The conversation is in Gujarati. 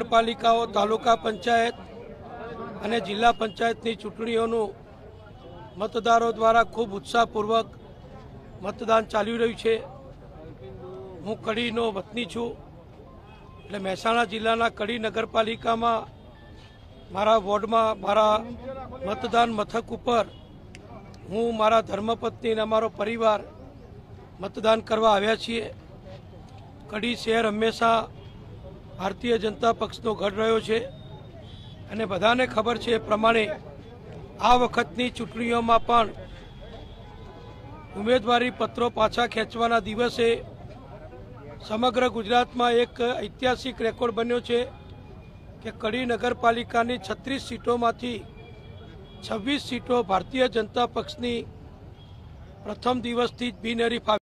નગરપાલિકાઓ, તાલુકા પંચાયત અને જિલ્લા પંચાયતની ચૂંટણીઓનું મતદારો દ્વારા ખૂબ ઉત્સાહપૂર્વક મતદાન ચાલી રહ્યું છે। હું કડીનો વતની છું, એટલે મહેસાણા જિલ્લાના કડી નગરપાલિકામાં મારા વોર્ડમાં મારા મતદાન મથક ઉપર હું, મારા ધર્મપત્ની અને અમારો પરિવાર મતદાન કરવા આવ્યા છીએ। કડી શહેર હંમેશા ભારતીય જનતા પક્ષનો ગઢ રહ્યો છે અને બધાને ખબર છે એ પ્રમાણે આ વખતની ચૂંટણીઓમાં પણ ઉમેદવારી પત્રો પાછા ખેંચવાના દિવસે સમગ્ર ગુજરાતમાં એક ઐતિહાસિક રેકોર્ડ બન્યો છે કે કડી નગરપાલિકાની 36 સીટોમાંથી 26 સીટો ભારતીય જનતા પક્ષની પ્રથમ દિવસથી જ બિનહરીફ